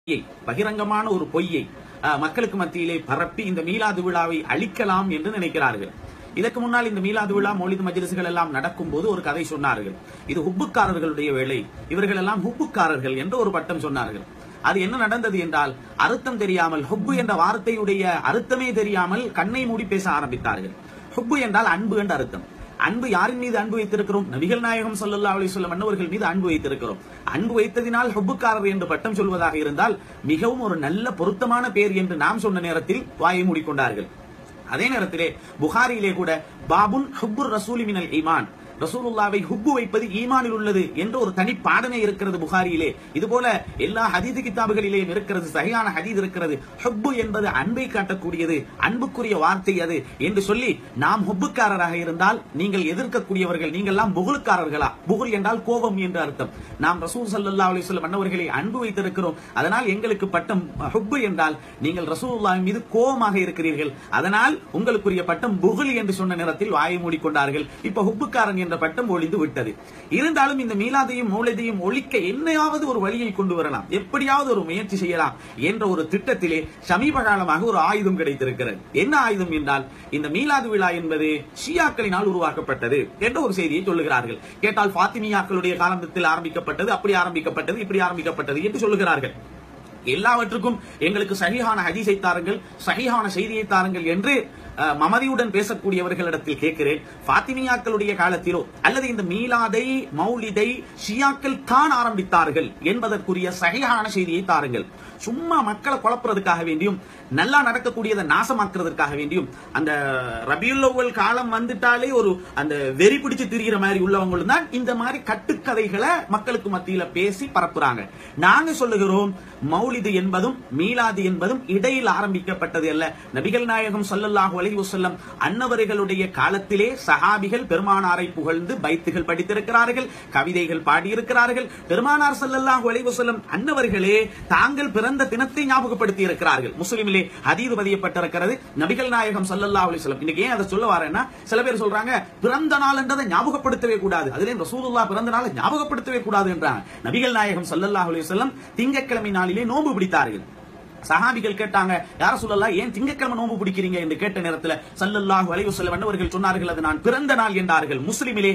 பகிரங்கமான ஒரு பொய்யை மக்களுக்கு மத்தியிலே பரப்பி இந்த மீலாது விழாவை அழிக்கலாம் என்று நினைக்கிறார்கள். இதற்கு முன்னால் இந்த மீலாது விழா மௌலித் மஜ்லிஸ்கள் எல்லாம் நடக்கும் போது ஒரு கதை சொன்னார்கள். இது ஹுப்புக்காரர்களுடைய வேலை, இவர்கள் எல்லாம் ஹுப்புக்காரர்கள் என்று ஒரு பட்டம் சொன்னார்கள். அது என்ன நடந்தது என்றால், அர்த்தம் தெரியாமல், ஹுப்பு என்ற வார்த்தையுடைய அர்த்தமே தெரியாமல் கண்ணை மூடி பேச ஆரம்பித்தார்கள். ஹுப்பு என்றால் அன்பு என்ற அர்த்தம். அன்பு யாரின் மீது அன்பு வைத்திருக்கிறோம்? நபிகள் நாயகம் ஸல்லல்லாஹு அலைஹி வஸல்லம் அன்னவர்கள் மீது அன்பு வைத்திருக்கிறோம். அன்பு வைத்ததினால் ஹுப்புக்காரர் என்று பட்டம் சொல்வதாக இருந்தால் மிகவும் ஒரு நல்ல பொருத்தமான பேர் என்று நாம் சொன்ன நேரத்தில் வாயை மூடிக்கொண்டார்கள். அதே நேரத்திலே புகாரியிலே கூட பாபுன் ஹுப்புர் ரசூலி மினல் ஈமான், ரசூலுல்லாவை ஹுப்பு வைப்பது ஈமானில் உள்ளது என்ற ஒரு தனி பாடமே இருக்கிறது புகாரியிலே. இதுபோல எல்லா ஹதீஸ் கிதாபுகளிலேயும் இருக்கிறது, சஹீஹான ஹதீஸ் இருக்கிறது. ஹுப்பு என்பது அன்பை காட்டக்கூடியது, அன்புக்குரிய வார்த்தை அது என்று சொல்லி, நாம் ஹுப்புக்காரராக இருந்தால் நீங்கள் எதிர்க்கக்கூடியவர்கள், நீங்கள் எல்லாம் புகுலுக்காரர்களா? புகுல் என்றால் கோபம் என்று அர்த்தம். நாம் ரசூல் ஸல்லல்லாஹு அலைஹி வஸல்லம் அன்னவர்களை அன்பு வைத்திருக்கிறோம், அதனால் எங்களுக்கு பட்டம் ஹுப்பு என்றால் நீங்கள் ரசூலுல்லாஹ் மீது கோபமாக இருக்கிறீர்கள், அதனால் உங்களுக்குரிய பட்டம் புகுல் என்று சொன்ன நேரத்தில் வாயை மூடிக்கொண்டார்கள். இப்ப ஹுப்புக்காரன் என்ற பட்டம் ஒழிந்து விட்டது. இருந்தாலும் இந்த மீலாதையும் மௌலிதையும் ஒழிக்க என்னையாவது ஒரு வழியை கொண்டு வரலாம், எப்படியாவது ஒரு முயற்சி செய்யலாம் என்ற ஒரு திட்டத்திலே சமீப காலமாக ஒரு ஆயுதம் கிடைத்திருக்கிறது. என்ன ஆயுதம் என்றால், இந்த மீலாது விழா என்பது ஷியாக்களினால் உருவாக்கப்பட்டது என்ற ஒரு செய்தியை சொல்லுகிறார்கள். கேட்டால் ஃபாத்திமியாக்களுடைய காலத்தில் ஆரம்பிக்கப்பட்டது, அப்படி ஆரம்பிக்கப்பட்டது, இப்படி ஆரம்பிக்கப்பட்டது என்று சொல்லுகிறார்கள். எல்லாவற்றுக்கும் எங்களுக்கு சஹீஹான ஹதீஸை தாருங்கள், சஹீஹான செய்தியை தாருங்கள் என்று மமதியுடன் பேசக்கூடியவர்களிடத்தில் கேட்கிறேன். ஃபாத்திமியாக்களுடைய காலத்திலோ அல்லது இந்த மீலாதை மௌலிதை ஷியாக்கள் தான் ஆரம்பித்தார்கள் என்பதற்குரிய சஹீஹான செய்தியை தாருங்கள். சும்மா மக்களை குழப்புறதுக்காக வேண்டியும், நல்லா நடக்கக்கூடியதை நாசமாக்குறதுக்காக வேண்டியும், அந்த ரபியுல் அவ்வல் காலம் வந்துட்டாலே ஒரு அந்த வெறி பிடிச்சு திரிகிற மாதிரி உள்ளவங்க தான் இந்த மாதிரி கட்டுக்கதைகளை மக்களுக்கு மத்தியில பேசி பரப்புறாங்க. நாங்க சொல்லுகிறோம், மௌலிது என்பதும் மீலாது என்பதும் இடையில் ஆரம்பிக்கப்பட்டது அல்ல. நபிகள் நாயகம் ஸல்லல்லாஹு அலைஹி வஸல்லம் அன்னவர்களுடைய காலத்திலே சஹாபிகள் பெருமானாரை புகழ்ந்து பைத்துகள் படித்திருக்கிறார்கள், கவிதைகள் பாடியிருக்கிறார்கள். பெருமானார் ஸல்லல்லாஹு அலைஹி வஸல்லம் அன்னவர்களே தாங்கள் பிறந்த தினத்தை ஞாபகப்படுத்தி இருக்கிறார்கள். முஸ்லிமிலே ஹதீஸ் பதியப்பட்டிருக்கிறது. நபிகள் நாயகம் ஸல்லல்லாஹு அலைஹி வஸல்லம், இன்னைக்கு ஏன் அதை சொல்ல வரேன்னா, சில பேர் சொல்றாங்க பிறந்த நாள் என்றதை ஞாபகப்படுத்தவே கூடாது, அதிலே ரசூலுல்லாஹ் பிறந்த நாளை ஞாபகப்படுத்தவே கூடாது என்றாங்க. நபிகள் நாயகம் ஸல்லல்லாஹு அலைஹி வஸல்லம் திங்கட்கிழமை நாளிலே நோன்பு பிடித்தார்கள். சஹாபிகள் கேட்டாங்க, யார சொல்லலாம், ஏன் திங்கட்கிழமை நோன்பு பிடிக்கிறீங்க என்று கேட்ட நேரத்தில் ஸல்லல்லாஹு அலைஹி வஸல்லம் அன்னவர்கள் சொன்னார்கள், அது நான் பிறந்த நாள் என்றார்கள். முஸ்லிமிலே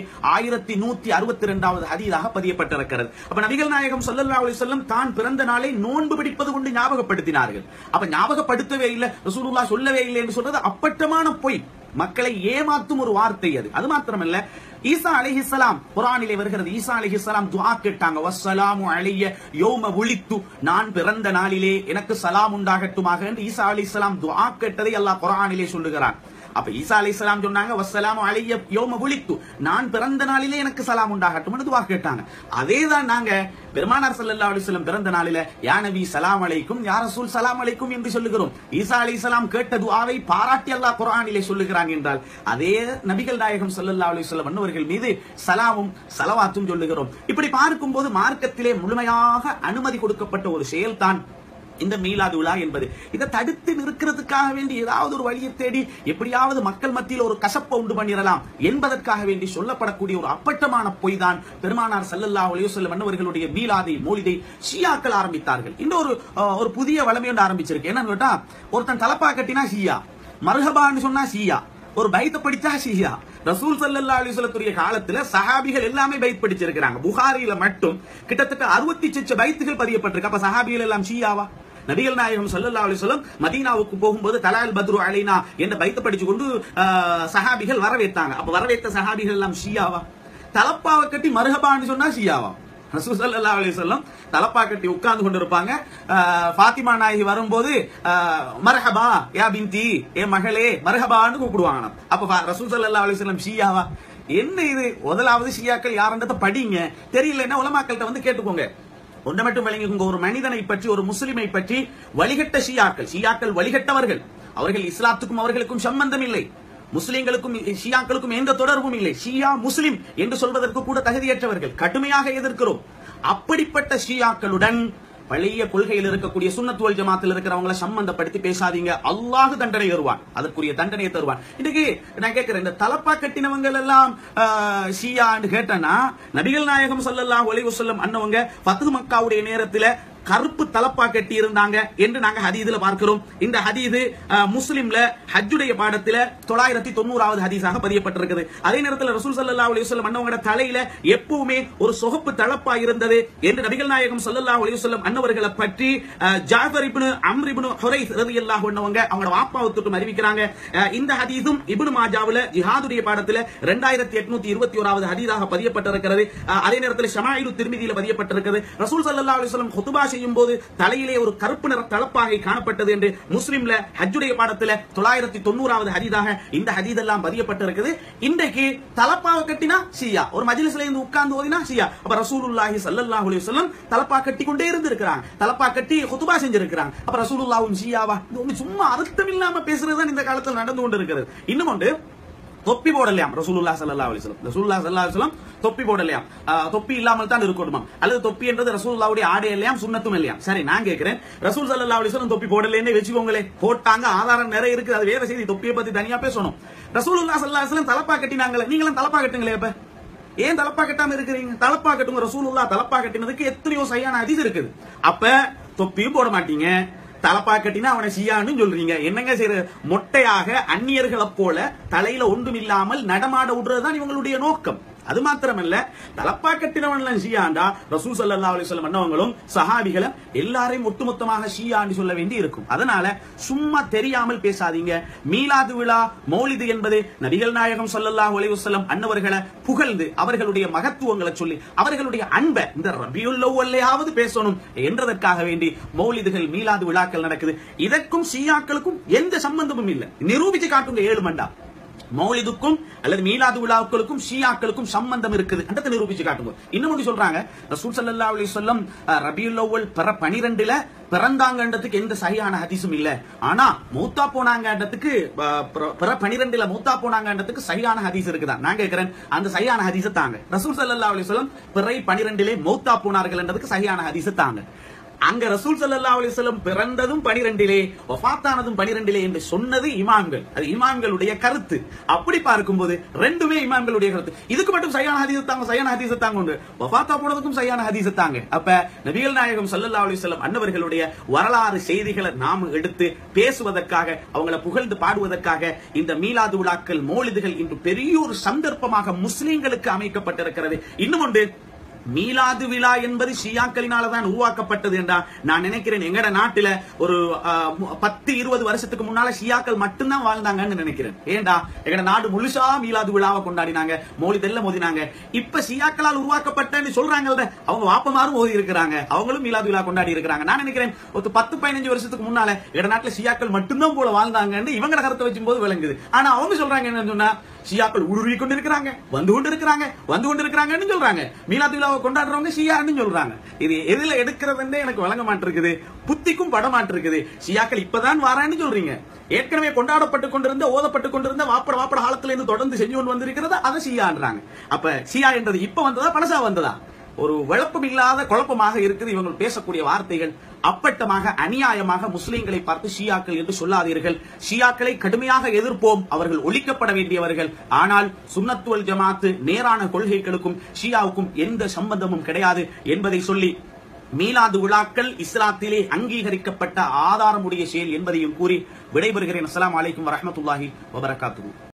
1162வது ஹதீஸாக பதியப்பட்டிருக்கிறது. அப்ப நபிகள் நாயகம் ஸல்லல்லாஹு அலைஹி வஸல்லம் தான் பிறந்த நாளை நோன்பு பிடிப்பது கொண்டு ஞாபகப்படுத்தினார்கள். அப்ப ஞாபகப்படுத்தவே இல்லை, ரசூலுல்லாஹ் சொல்லவே இல்லை என்று சொல்றது அப்பட்டமான பொய், மக்களை ஏமாத்தும் ஒரு வார்த்தை அது. அது மாத்திரமல்ல, ஈசா அலைஹிஸ்ஸலாம் குர்ஆனிலே வருகிறது. ஈசா அலைஹிஸ்ஸலாம் துஆ கேட்டாங்க, வஸ்ஸலாமு அலைய யௌம உலித்து, நான் பிறந்த நாளிலே எனக்கு சலாம் உண்டாகட்டுமாக என்று ஈசா அலைஹிஸ்ஸலாம் துஆ கேட்டதை அல்லாஹ் குர்ஆனிலே சொல்லுகிறான். அப்ப ஈசா அலைஹிஸ்ஸலாம் சொன்னாங்க, வஸ்ஸலாமு அலைய யௌம உலித்து, நான் பிறந்த நாளிலே எனக்கு சலாம் உண்டாகட்டும் என்று துஆ கேட்டாங்க. அதேதான் நாங்க பெருமானார் ஸல்லல்லாஹு அலைஹி வஸல்லம் பிறந்த நாளிலே யா நபி சலாம் அலைக்கும், யா ரசூல் சலாம் அலைக்கும் என்று சொல்லுகிறோம். ஈசா அலைஹிஸ்ஸலாம் கேட்ட துஆவை பாராட்டி அல்லாஹ் குர்ஆனிலே சொல்லுகிறான் என்றால், அதே நபிகள் நாயகம் ஸல்லல்லாஹு அலைஹி வஸல்லம் அன்னவர்கள் மீது சலாமும் ஸலவாத்தும் சொல்லுகிறோம். இப்படி பார்க்கும்போது மார்க்கத்திலே முழுமையாக அனுமதி கொடுக்கப்பட்ட ஒரு செயல்தான் இந்த மீலாது விழா என்பது. இதை தடுத்து நிற்கிறதுக்காக வேண்டி ஏதாவது ஒரு வழியை தேடி எப்படியாவது மக்கள் மத்தியில் ஒரு கசப்பை உண்டு பண்ணிடலாம் என்பதற்காக வேண்டி சொல்லப்படக்கூடிய ஒரு அப்பட்டமான பொய் தான் பெருமானார் ஸல்லல்லாஹு அலைஹி வஸல்லம் அன்னவர்களுடைய மீலாதை மௌலிதை ஷியாக்கள் ஆரம்பித்தார்கள். இன்னொரு ஒரு புதிய வளமை ஒன்று ஆரம்பிச்சிருக்கு. என்னன்னு கேட்டா, ஒருத்தன் தலப்பா கட்டினா ஷியா, மர்ஹபான்னு சொன்னா ஷியா, ஒரு பைத்தை படிச்சா ஷியா. ரசூல் ஸல்லல்லாஹு அலைஹி வஸல்லம் காலத்துல சஹாபிகள் எல்லாமே பைத் படிச்சிருக்காங்க. புகாரியில மட்டும் கிட்டத்தட்ட 66 பைத்துகள் பதியப்பட்டிருக்கு. அப்ப சஹாபிகள் எல்லாம் ஷியாவா? நபிகள் நாயகம் ஸல்லல்லாஹு அலைஹி வஸல்லம் மதீனாவுக்கு போகும்போது தலால் பத்ரு அலைனா என்ற பைத்தை படிச்சு கொண்டு சஹாபிகள் வரவேற்றாங்க. அப்ப வரவேற்ற சஹாபிகள் எல்லாம் ஷியாவா? தலப்பாவை கட்டி மர்ஹபான்னு சொன்னா ஷியாவா? ரசூல் ஸல்லல்லாஹு அலைஹி வஸல்லம் தலப்பா கட்டி உட்கார்ந்து கொண்டிருப்பாங்க. ஃபாத்திமா நாயகி வரும்போது மர்ஹபா யா பின்தி, ஏ மகளே மர்ஹபான்னு கூப்பிடுவாங்க. அப்ப ரசூல் ஸல்லல்லாஹு அலைஹி வஸல்லம் ஷியாவா? என்ன இது? முதலாவது ஷியாக்கள் யாருன்றத படிங்க, தெரியலன்னா உலமாக்கள்கிட்ட வந்து கேட்டுக்கோங்க. ஒன்றை மட்டும் விளங்கிக்கோங்க, ஒரு மனிதனை பற்றி, ஒரு முஸ்லிமை பற்றி வழிகட்ட ஷியாக்கள் வழிகட்டவர்கள். அவர்கள் இஸ்லாத்துக்கும் அவர்களுக்கும் சம்பந்தம் இல்லை, முஸ்லிம்களுக்கும் ஷியாக்களுக்கும் எந்த தொடர்பும் இல்லை. ஷியா முஸ்லிம் என்று சொல்வதற்கு கூட தகுதியற்றவர்கள், கடுமையாக எதிர்க்கிறோம். அப்படிப்பட்ட ஷியாக்களுடன் பழைய கொள்கையில் இருக்கக்கூடிய சுன்னத் வல் ஜமாத்தில் இருக்கிறவங்களை சம்பந்தப்படுத்தி பேசாதீங்க. அல்லாஹ் தண்டனை தருவான், அதற்குரிய தண்டனையை தருவான். இன்னைக்கு நான் கேட்கிறேன், இந்த தலப்பா கட்டினவங்க எல்லாம் ஷியான்னு கேட்டனா, நபிகள் நாயகம் ஸல்லல்லாஹு அலைஹி வஸல்லம் அன்னவங்க ஃபத்ஹு மக்காவுடைய நேரத்தில் கருப்பு தலப்பா கட்டி இருந்தாங்க என்று நாங்க ஹதீஸ்ல பார்க்கிறோம். இந்த ஹதீஸ் முஸ்லிம்ல ஹஜ்ஜுடைய பாடத்துல 990வது ஹதீஸாக பதியப்பட்டிருக்கிறது. அதே நேரத்தில் ரசூல் ஸல்லல்லாஹு அலைஹி வஸல்லம் அன்னவங்க தலையில எப்பவுமே ஒரு சொகப்பு தலப்பா இருந்தது என்று நபிகள் நாயகம் ஸல்லல்லாஹு அலைஹி வஸல்லம் அன்னவர்களை பற்றி ஜாஃபர் இப்னு அம்ர் இப்னு ஹுரைஸ் ரலியல்லாஹு அன்ஹு அவங்க வாப்பாவை தொட்டு அறிவிக்கிறாங்க. இந்த ஹதீஸும் இப்னு மாஜாவுல ஜிஹாதுடைய பாடத்துல 2821வது ஹதீஸாக பதியப்பட்டிருக்கிறது. அதே நேரத்தில் ஷமாயிலு திர்மிதியில பதியப்பட்டிருக்கிறது. ரசூல் ஸல்லல்லாஹு அலைஹி வஸல்லம் குத்பா செய்யும் போது தலையிலே ஒரு கருப்பு நிற தலப்பாகை காணப்பட்டது என்று முஸ்லிம்ல ஹஜ்ஜுடைய பாடத்துல 990வது ஹதீஸாக இந்த ஹதீஸ் எல்லாம் பதியப்பட்டிருக்கிறது. இன்றைக்கு தலப்பாவை கட்டினா ஷியா, ஒரு மஜ்லிஸ்ல இருந்து உட்கார்ந்து ஓதினா ஷியா. அப்ப ரசூலுல்லாஹி ஸல்லல்லாஹு அலைஹி வஸல்லம் தலப்பா கட்டி கொண்டே இருந்திருக்காங்க, தலப்பா கட்டி குத்பா செஞ்சிருக்காங்க. அப்ப ரசூலுல்லாஹும் ஷியாவா? இது சும்மா அர்த்தம் இல்லாம பேசுறதுதான் இந்த காலத்தில் நடந்து கொண்டிருக்கிறது. இன்னும் ஒன்று, தொப்பி போடலையாம் ரசூலுல்லாஹி ஸல்லல்லாஹு அலைஹி வஸல்லம். ரசூலுல்லாஹி ஸல்லல்லாஹு அலைஹி வஸல்லம் தொப்பி போடலையாம். தொப்பி இல்லாமல் தான் இருக்கணுமா? அல்லது தொப்பி என்றது ரசூலுல்லாஹ்வுடைய ஆடை இல்லையாம், சுன்னத்தும் இல்லையாம். சரி, நான் கேட்கிறேன், ரசூல் ஸல்லல்லாஹு அலைஹி வஸல்லம் தொப்பி போடலைன்னு வெச்சுக்கோங்களே, போட்டாங்க, ஆதாரம் நிறைய இருக்கு, அது வேற செய்தி. தொப்பியை பத்தி தனியா பேசணும். ரசூலுல்லாஹி ஸல்லல்லாஹு அலைஹி வஸல்லம் தலப்பா கட்டினாங்களே, நீங்களும் தலப்பா கட்டுங்களே. அப்ப ஏன் தலப்பா கட்டாம இருக்கிறீங்க? தலப்பா கட்டுங்க. ரசூலுல்லாஹ் தலப்பா கட்டினதுக்கு எத்தனையோ சரியான ஹதீஸ் இருக்குது. அப்ப தொப்பியும் போட மாட்டீங்க, தலப்பா கட்டினா அவனை ஷியான்னு சொல்றீங்க. என்னங்க செய்யற? மொட்டையாக அந்நியர்களை போல தலையில ஒன்றும் இல்லாமல் நடமாட விடுறதுதான் இவங்களுடைய நோக்கம். அது மாத்திரமல்ல, தலப்பா கட்டினவன் ஷியாண்டா ரசூல் ஸல்லல்லாஹு அலைஹி வஸல்லம் அன்னவங்களும் சஹாபிகளும் எல்லாரையும் ஒட்டுமொத்தமாக ஷியான்னு சொல்ல வேண்டி இருக்கும். அதனால சும்மா தெரியாமல் பேசாதீங்க. மீலாது விழா, மௌலிது என்பது நபிகள் நாயகம் ஸல்லல்லாஹு அலைஹி வஸல்லம் அன்னவர்களை புகழ்ந்து அவர்களுடைய மகத்துவங்களை சொல்லி அவர்களுடைய அன்பை இந்த ரபியுல் அவ்வல்லையாவது பேசணும் என்றதற்காக வேண்டி மௌலிதுகள், மீலாது விழாக்கள் நடக்குது. இதற்கும் ஷியாக்களுக்கும் எந்த சம்பந்தமும் இல்லை. நிரூபிச்சு காட்டுங்க 7 மண்டா. மௌலிதுக்கும் அல்லது மீலாது விழாக்களுக்கும் ஷியாக்களுக்கும் சம்பந்தம் இருக்குது என்றதை நிரூபிச்சு காட்டுங்க. இன்னும் ஒன்று சொல்றாங்க, ரசூல் ஸல்லல்லாஹு அலைஹி வஸல்லம் ரபியுல் அவ்வல் பிற 12ல பிறந்தாங்கன்றதுக்கு எந்த சரியான ஹதீஸும் இல்ல. ஆனா மௌத்தா போனாங்கன்றதுக்கு பிற 12ல மௌத்தா போனாங்கன்றதுக்கு சரியான ஹதீஸ் இருக்குதா? நான் கேட்கிறேன், அந்த சரியான ஹதீஸை தாங்க. ரசூல் ஸல்லல்லாஹு அலைஹி வஸல்லம் பிறை 12லே மௌத்தா போனார்கள் என்றதுக்கு சரியான ஹதீஸை தாங்க. அங்க ரசூல் ஸல்லல்லாஹு அலைஹி வஸல்லம் பிறந்ததும் 12லே வஃபாத்தானதும் 12லே என்று சொன்னது இமாம்கள். அது இமாம்களுடைய கருத்து. அப்படி பார்க்கும்போது ரெண்டுமே இமாம்களுடைய கருத்து. இதுக்கு மட்டும் சரியான ஹதீஸ் தாங்க, சரியான ஹதீஸ் தாங்க உண்டு. வஃபாத்தா போனதுக்கும் சரியான ஹதீஸ் தாங்க. அப்ப நபிகள் நாயகம் ஸல்லல்லாஹு அலைஹி வஸல்லம் அன்னவர்களுடைய வரலாறு செய்திகளை நாம எடுத்து பேசுவதற்காக, அவங்களை புகழ்ந்து பாடுவதற்காக இந்த மீலாது விழாக்கள், மௌலிதுகள் இன்று பெரிய ஒரு சந்தர்ப்பமாக முஸ்லிம்களுக்கு அமைக்கப்பட்டிருக்கிறது. இன்னும் ஒன்று, மீலாது விழா என்பது ஷியாக்களினால தான் உருவாக்கப்பட்டது என்றா நான் நினைக்கிறேன். எங்கட நாட்டில ஒரு 10-20 வருஷத்துக்கு முன்னால ஷியாக்கள் மட்டும்தான் வாழ்ந்தாங்கன்னு நினைக்கிறேன். ஏண்டா எங்கட நாடு முழுசா மீலாது விழாவை கொண்டாடினாங்க, மௌலிதெல்லாம் மோதினாங்க. இப்ப ஷியாக்களால் உருவாக்கப்பட்டன்னு சொல்றாங்கல்ல, அவங்க வாப்பமாரும் ஓதி இருக்கிறாங்க, அவங்களும் மீலாது விழா கொண்டாடி இருக்கிறாங்க. நான் நினைக்கிறேன் ஒரு 10-15 வருஷத்துக்கு முன்னால எங்கட நாட்டுல ஷியாக்கள் மட்டும்தான் போல வாழ்ந்தாங்கன்னு இவங்க கருத்தை வச்சும் போது விளங்குது. ஆனா அவங்க சொல்றாங்க என்னன்னு சொன்னா, ஷியாக்கள் ஊடுருவி கொண்டிருக்கிறாங்க, வந்து கொண்டிருக்கிறாங்கன்னு சொல்றாங்க. மீலாது விழாவை கொண்டாடுறவங்க ஷியான்னு சொல்றாங்க. இது எதுல எடுக்கிறதுன்னு எனக்கு வழங்க மாட்டிருக்குது, புத்திக்கும் பட மாட்டிருக்குது. ஷியாக்கள் இப்பதான் வாரான்னு சொல்றீங்க, ஏற்கனவே கொண்டாடப்பட்டு கொண்டிருந்த, ஓதப்பட்டு கொண்டிருந்த வாப்பட காலத்துல இருந்து தொடர்ந்து செஞ்சு கொண்டு வந்திருக்கிறத அதை ஷியான்றாங்க. அப்ப ஷியா என்றது இப்ப வந்ததா பழசா வந்ததா? ஒரு குழப்பம் இல்லாத குழப்பமாக இருக்குது இவங்க பேசக்கூடிய வார்த்தைகள். அப்பட்டமாக அநியாயமாக முஸ்லிம்களை பார்த்து ஷியாக்கள் என்று சொல்லாதீர்கள். ஷியாக்களை கடுமையாக எதிர்ப்போம், அவர்கள் ஒழிக்கப்பட வேண்டியவர்கள். ஆனால் சுன்னத் வல் ஜமாத் நேரான கொள்கைகளுக்கும் ஷியாவுக்கும் எந்த சம்பந்தமும் கிடையாது என்பதை சொல்லி, மீலாது விழாக்கள் இஸ்லாத்திலே அங்கீகரிக்கப்பட்ட ஆதாரமுடைய செயல் என்பதையும் கூறி விடைபெறுகிறேன். அஸ்ஸலாமு அலைக்கும் வரஹ்மத்துல்லாஹி வபரகாத்துஹு.